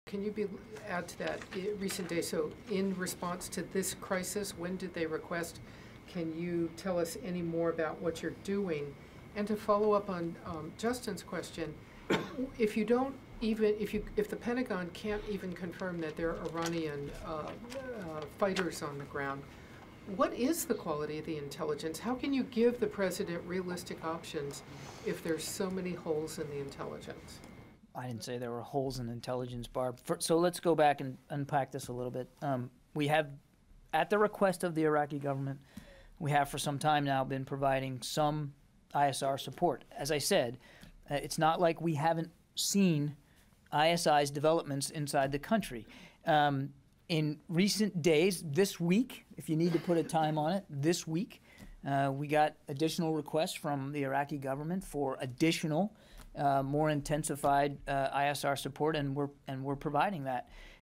can you add to that recent days? So in response to this crisis, when did they request? Can you tell us any more about what you're doing? And to follow up on Justin's question, if you don't even, if the Pentagon can't even confirm that there are Iranian fighters on the ground, what is the quality of the intelligence? How can you give the president realistic options if there's so many holes in the intelligence? I didn't say there were holes in intelligence, Barb. So let's go back and unpack this a little bit. We have, at the request of the Iraqi government, we have for some time now been providing some ISR support. As I said, it's not like we haven't seen ISI's developments inside the country. In recent days, this week, if you need to put a time on it, this week, we got additional requests from the Iraqi government for additional, more intensified ISR support, and we're providing that.